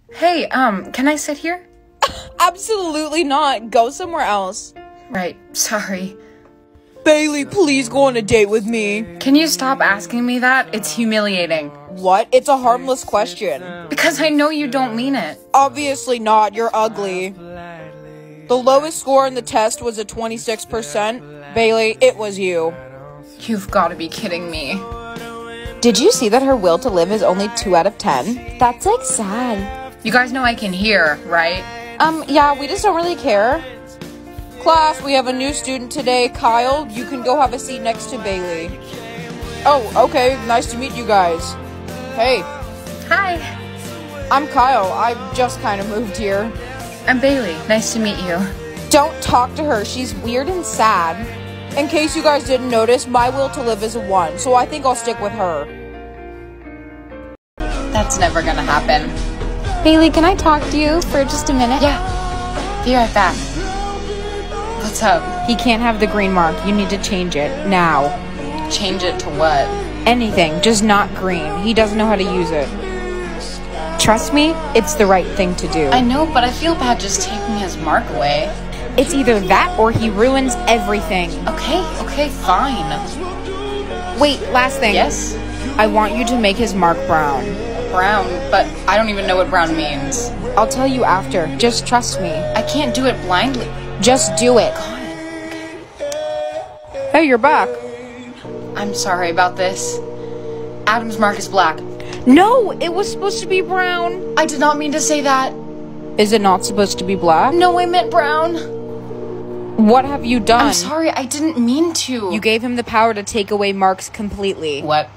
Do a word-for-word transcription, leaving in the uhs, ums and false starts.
Hey, um, can I sit here? Absolutely not. Go somewhere else. Right, sorry. Bailey, please go on a date with me. Can you stop asking me that? It's humiliating. What? It's a harmless question. Because I know you don't mean it. Obviously not. You're ugly. The lowest score in the test was a twenty-six percent. Bailey, it was you. You've got to be kidding me. Did you see that her will to live is only two out of ten? That's like sad. You guys know I can hear, right? Um, yeah, we just don't really care. Class, we have a new student today. Kyle, you can go have a seat next to Bailey. Oh, okay. Nice to meet you guys. Hey. Hi. I'm Kyle. I just kind of moved here. I'm Bailey. Nice to meet you. Don't talk to her. She's weird and sad. In case you guys didn't notice, my will to live is a one, so I think I'll stick with her. That's never gonna happen. Bailey, can I talk to you for just a minute? Yeah. Be right back. What's up? He can't have the green mark. You need to change it. Now. Change it to what? Anything. Just not green. He doesn't know how to use it. Trust me, it's the right thing to do. I know, but I feel bad just taking his mark away. It's either that or he ruins everything. Okay, okay, fine. Wait, last thing. Yes? I want you to make his mark brown. Brown, but I don't even know what brown means. I'll tell you after. Just trust me. I can't do it blindly. Just do it. God. Hey, you're back. I'm sorry about this. Adam's mark is black. No, it was supposed to be brown. I did not mean to say that. Is it not supposed to be black? No, I meant brown. What have you done? I'm sorry, I didn't mean to. You gave him the power to take away marks completely. What?